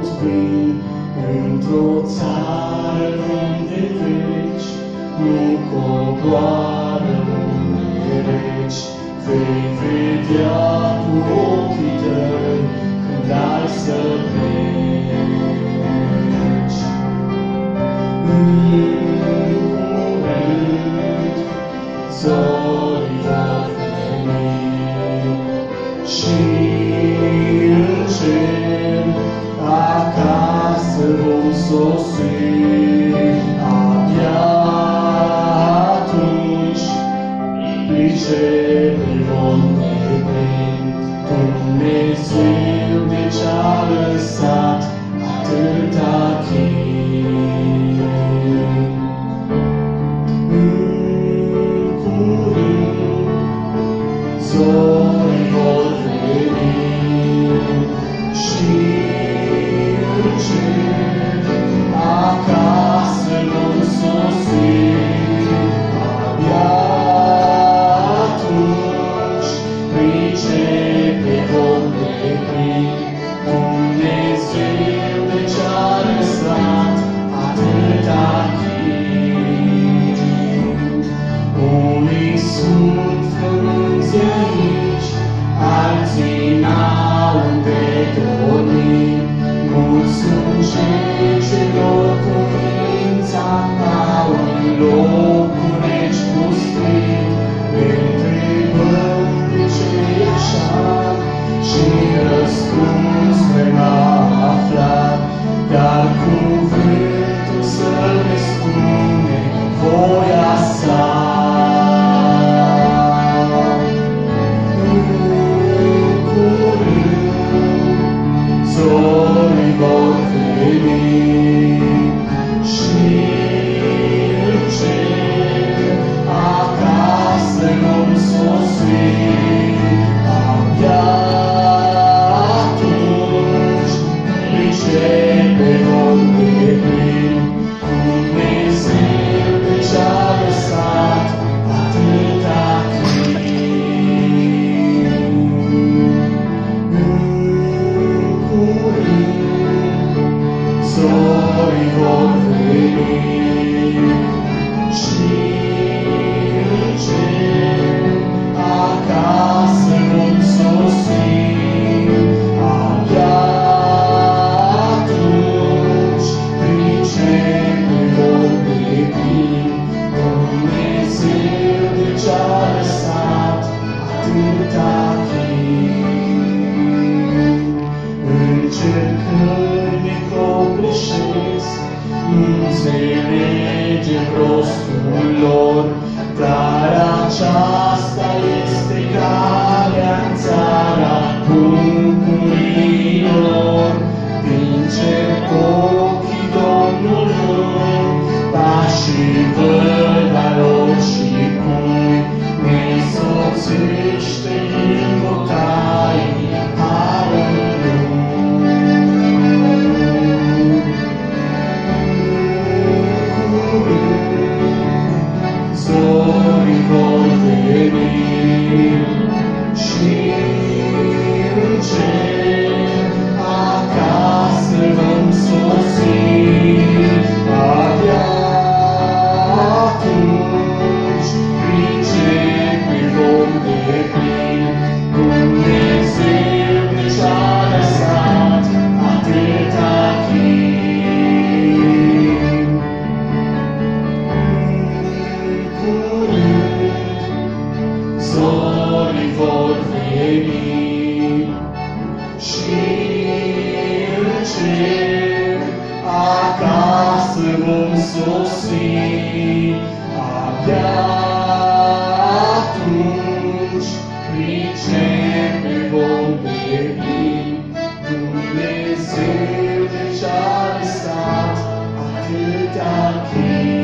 pot fi într-o țară unde veci nu coboară lume reci. Vei vedea cu ochii tăi când ai să pleci. În curând zorii vor veni și în cer acasă vom sosi. Abia atunci pricepem vom deplin Dumnezeu de ce-a lăsat atâta chin. În curând zorii vor veni și în cer acasă vom sosi. Abia atunci pricepe vom deplin Dumnezeu de ce-a lăsat atâta chin. Unii sunt frunze mici, alții n-au unde dormi. Mulți sunt cei ce lor cuvinte au în locuri reci pustii. Ne întrebăm de ce-i așa și răspuns vrem afla, dar cuvântul să ne spune voia sa. În curând zorii vor veni și în cer acasă vom sosi. Abia atunci pricepe vom deplin Dumnezeu de ce-a lăsat atâta chin. În curând zorii vor veni și în cer acasă vom sosi. Abia atunci pricepe vom deplin Dumnezeu de ce-a lăsat atâta chin. Încercări ne copleșesc, nu înțelegem rostul lor, dar aceasta este calea-n țara bucurilor. Din cer ochii Domnului, pașii văd alor și cui, ne însoțește invocarea harului. Zorii vor veni și în cer acasă vom sosi. Abia atunci pricepe vom deplin Dumnezeu de ce-a lăsat atâta chin. Zorii vor veni și în cer acasă vom sosi. Abia atunci pricepe vom deplin Dumnezeu de ce-a lăsat atâta chin.